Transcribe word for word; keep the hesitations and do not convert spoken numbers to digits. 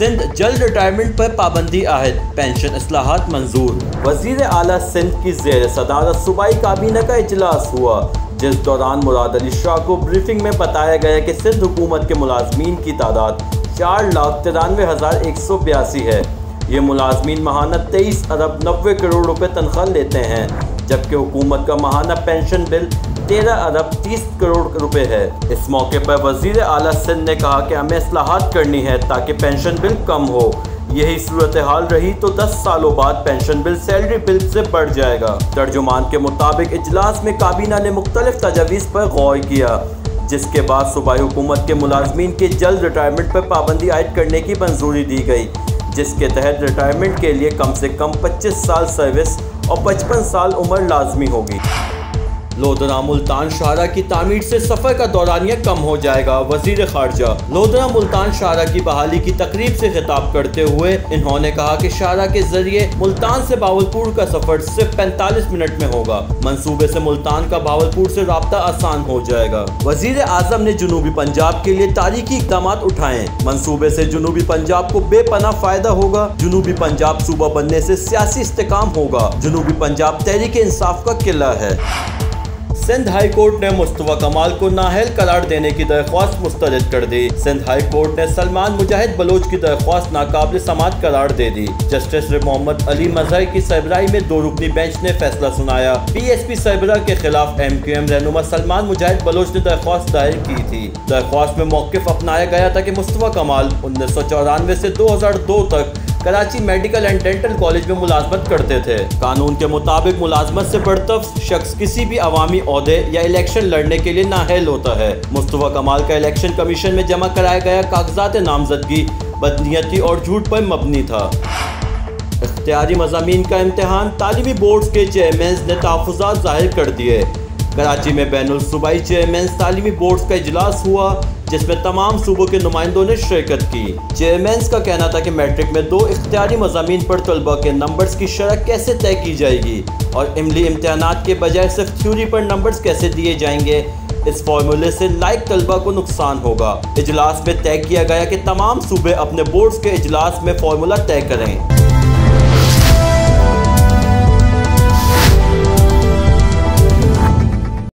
सिंध जल्द रिटायरमेंट पर पाबंदी आयद, पेंशन इस्लाहात मंजूर। वजीर आला सिंध की ज़ेर सदारत सूबाई काबीना का इजलास हुआ, जिस दौरान मुराद अली शाह को ब्रीफिंग में बताया गया कि सिंध हुकूमत के मुलाजमीन की तादाद चार लाख तिरानवे हज़ार एक सौ बयासी है। ये मुलाजमीन महाना तेईस अरब नब्बे करोड़ रुपए तनख्वाह लेते हैं, जबकि हुकूमत का महाना पेंशन बिल तेरह अरब तीस करोड़ रुपए है। इस मौके पर वजीर आला सिंध ने कहा कि हमें इस्लाहात करनी है ताकि पेंशन बिल कम हो। यही सूरत हाल रही तो दस सालों बाद पेंशन बिल सैलरी बिल से बढ़ जाएगा। तर्जुमान के मुताबिक इजलास में काबीना ने मुख्तलिफ तजावीज़ पर गौर किया, जिसके बाद सूबाई हुकूमत के मुलाजमीन के जल्द रिटायरमेंट पर पाबंदी आयद करने की मंजूरी दी गई, जिसके तहत रिटायरमेंट के लिए कम से कम पच्चीस साल सर्विस और पचपन साल उम्र लाजमी होगी। लोधरा मुल्तान शाहरा की तामीर से सफ़र का दौरानिया कम हो जाएगा। वजीर खारजा लोधरा मुल्तान शाहरा की बहाली की तकरीब से खिताब करते हुए इन्होंने कहा कि शाहरा के जरिए मुल्तान से बावलपुर का सफ़र सिर्फ पैंतालीस मिनट में होगा। मंसूबे से मुल्तान का बावलपुर से राब्ता आसान हो जाएगा। वजीर आजम ने जुनूबी पंजाब के लिए तारीखी इक़दाम उठाए। मंसूबे से जुनूबी पंजाब को बेपनाह फायदा होगा। जुनूबी पंजाब सूबा बनने से सियासी इस्तेकाम होगा। जुनूबी पंजाब तहरीक इंसाफ का किला है। सिंध हाई कोर्ट ने मुस्तफा कमाल को नाअहल करार देने की दरख्वास्त मुस्तरद कर दी। सिंध हाई कोर्ट ने सलमान मुजाहिद बलोच की दरख्वास्त नाकाबिल समाअत करार दे दी। जस्टिस मोहम्मद अली मजहर की सरबराही में दो रुकनी बेंच ने फैसला सुनाया। पी एस पी सरबराह के खिलाफ एम क्यू एम रहनुमा सलमान मुजाहिद बलोच ने दरख्वास्त दायर की थी। दरख्वास्त में मौक़िफ़ अपनाया गया था कि मुस्तफा कमाल उन्नीस सौ चौरानवे से दो हजार दो तक Karachi medical and dental college में मुलाजमत करते थे। कानून के मुताबिक मुलाजमत से बरतफ शख्स किसी भी अवामी ओहदे या इलेक्शन लड़ने के लिए नाअहल होता है। मुस्तफा कमाल का इलेक्शन कमीशन में जमा कराया गया कागजात नामजदगी बदनीयती और झूठ पर मबनी था। इख्तियारी मज़ामीन का इम्तहान तालीमी बोर्ड्स के चेयरमैन ने तहफ़्फ़ुज़ात ज़ाहिर कर दिए। कराची में बैनुल सूबाई चेयरमैन तालीमी बोर्ड्स का इजलास हुआ, जिसमें तमाम सूबों के नुमाइंदों ने शिरकत की। चेयरमैन का कहना था कि मैट्रिक में दो इख्तियारी मज़ामीन पर तलबा के नंबर्स की शरह कैसे तय की जाएगी और इमली इम्तहानात के बजाय सिर्फ थ्योरी पर नंबर्स कैसे दिए जाएंगे। इस फार्मूले से लायक तलबा को नुकसान होगा। इजलास में तय किया गया कि तमाम सूबे अपने बोर्ड्स के इजलास में फार्मूला तय करें।